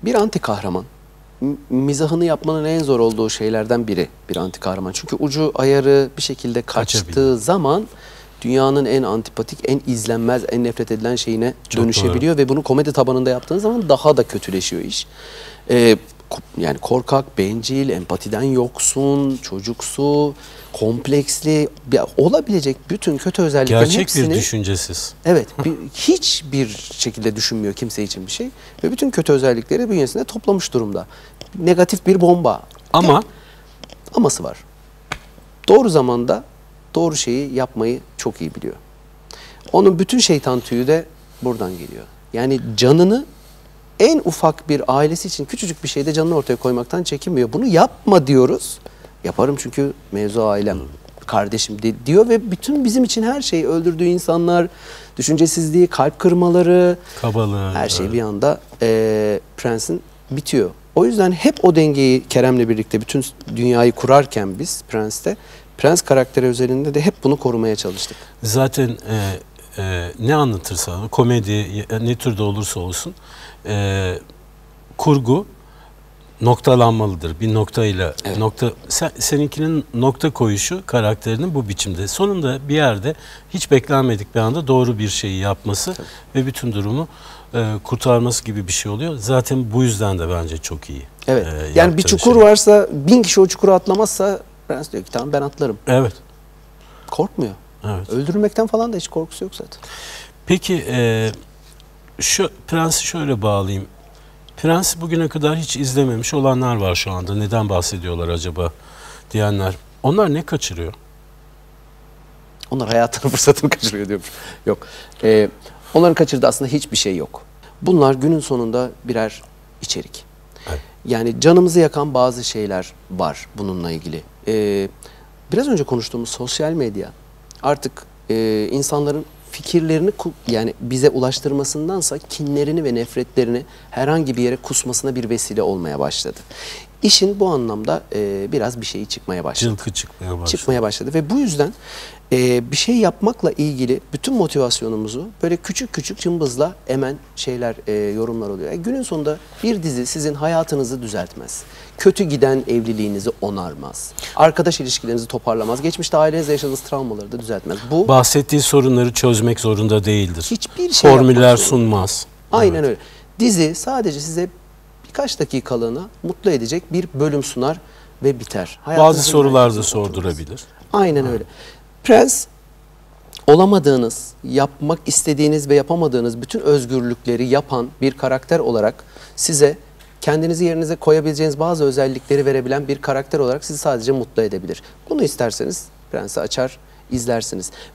Bir anti kahraman. Mizahını yapmanın en zor olduğu şeylerden biri bir anti kahraman. Çünkü ucu ayarı bir şekilde kaçtığı zaman dünyanın en antipatik, en izlenmez, en nefret edilen şeyine dönüşebiliyor. Ve bunu komedi tabanında yaptığın zaman daha da kötüleşiyor iş. Yani korkak, bencil, empatiden yoksun, çocuksu, kompleksli, olabilecek bütün kötü özelliklerin gerçek hepsini... Gerçek bir düşüncesiz. Evet, hiçbir şekilde düşünmüyor kimse için bir şey. Ve bütün kötü özellikleri bünyesinde toplamış durumda. Negatif bir bomba. Ama... Aması var. Doğru zamanda doğru şeyi yapmayı çok iyi biliyor. Onun bütün şeytan tüyü de buradan geliyor. Yani canını en ufak bir ailesi için küçücük bir şeyde canını ortaya koymaktan çekinmiyor. Bunu yapma diyoruz. Yaparım çünkü mevzu ailem, kardeşim diyor ve bütün bizim için her şeyi, öldürdüğü insanlar, düşüncesizliği, kalp kırmaları, kabalığı, her şey bir anda Prens'in bitiyor. O yüzden hep o dengeyi Kerem'le birlikte bütün dünyayı kurarken biz Prens'te, Prens karakteri özelinde de hep bunu korumaya çalıştık. Zaten ne anlatırsa, komedi ne türde olursa olsun kurgu noktalanmalıdır. Bir noktayla seninkinin nokta koyuşu karakterinin bu biçimde. Sonunda bir yerde hiç beklenmedik bir anda doğru bir şeyi yapması ve bütün durumu kurtarması gibi bir şey oluyor. Zaten bu yüzden de bence çok iyi. Evet. Yani bir çukur varsa 1000 kişi o çukura atlamazsa Prens diyor ki tamam ben atlarım. Evet. Korkmuyor. Evet. Öldürmekten falan da hiç korkusu yok zaten. Peki Prens'i şöyle bağlayayım. Prens'i bugüne kadar hiç izlememiş olanlar var şu anda. Neden bahsediyorlar acaba diyenler. Onlar ne kaçırıyor? Onlar hayatının fırsatını kaçırıyor diyormuş. Yok. Onların kaçırdığı aslında hiçbir şey yok. Bunlar günün sonunda birer içerik. Evet. Yani canımızı yakan bazı şeyler var bununla ilgili. Biraz önce konuştuğumuz sosyal medya artık insanların fikirlerini yani bize ulaştırmasındansa kinlerini ve nefretlerini herhangi bir yere kusmasına bir vesile olmaya başladı. İşin bu anlamda biraz bir şeyi çıkmaya başladı. Cılkı çıkmaya başladı. Ve bu yüzden bir şey yapmakla ilgili bütün motivasyonumuzu böyle küçük küçük cımbızla emen şeyler, yorumlar oluyor. Günün sonunda bir dizi sizin hayatınızı düzeltmez. Kötü giden evliliğinizi onarmaz. Arkadaş ilişkilerinizi toparlamaz. Geçmişte ailenizle yaşadığınız travmaları da düzeltmez. Bu bahsettiği sorunları çözmek zorunda değildir. Hiçbir şey formüller sunmaz. Aynen öyle. Dizi sadece size birkaç dakikalığına mutlu edecek bir bölüm sunar ve biter. Bazı sorular da sordurabilir. Aynen öyle. Prens, olamadığınız, yapmak istediğiniz ve yapamadığınız bütün özgürlükleri yapan bir karakter olarak size kendinizi yerinize koyabileceğiniz bazı özellikleri verebilen bir karakter olarak sizi sadece mutlu edebilir. Bunu isterseniz Prens'i açar, izlersiniz.